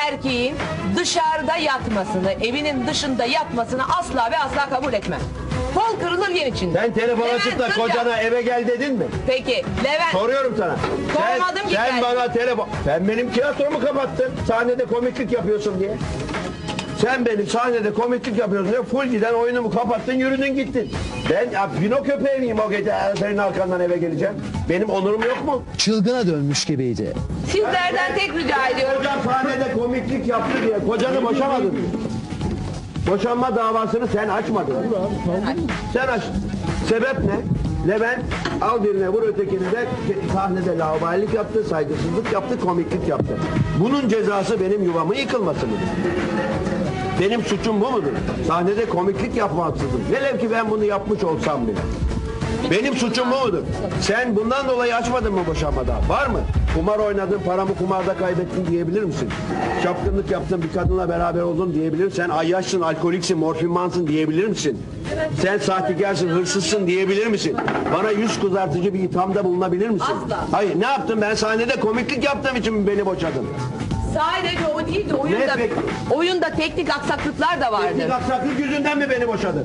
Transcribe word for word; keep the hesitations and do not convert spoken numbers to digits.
erkeğin dışarıda yatmasını, evinin dışında yatmasını asla ve asla kabul etmem. Kol kırılır yen içinde. Sen telefon Levent açıp da Sırca. kocana eve gel dedin mi? Peki Levent. Soruyorum sana. Sormadım sen, ki sen ben. bana telefon... Sen benim tiyatromu kapattın. Sahnede komiklik yapıyorsun diye. Sen benim sahnede komiklik yapıyorsun diye full giden oyunumu kapattın, yürüdün gittin. Ben ya, Pino köpeği miyim o gece senin arkandan eve geleceğim? Benim onurum yok mu? Çılgına dönmüş gibiydi. Sizlerden tek rica ediyorum. Kocan sahnede komiklik yaptı diye kocanı boşamadın. Boşanma davasını sen açmadın. Sen aç. Sebep ne? Levent al birine vur ötekini de sahnede laubalilik yaptı, saygısızlık yaptı, komiklik yaptı. Bunun cezası benim yuvamın yıkılması mıdır? Benim suçum bu mudur? Sahnede komiklik yapmaksızım. Velev ki ben bunu yapmış olsam bile. Benim suçum bu mudur? Sen bundan dolayı açmadın mı boşanmada? Var mı? Kumar oynadın, paramı kumarda kaybettin diyebilir misin? Çapkınlık yaptın, bir kadınla beraber oldun diyebilir misin? Sen ayyaşsın, alkoliksin, morfinmansın diyebilir misin? Sen sahtekarsın, hırsızsın diyebilir misin? Bana yüz kızartıcı bir ithamda bulunabilir misin? Asla. Hayır, ne yaptım? Ben sahnede komiklik yaptığım için mi beni boşadın? Sadece o değil de oyunda, Ne peki? oyunda teknik aksaklıklar da vardı. Teknik aksaklık yüzünden mi beni boşadın?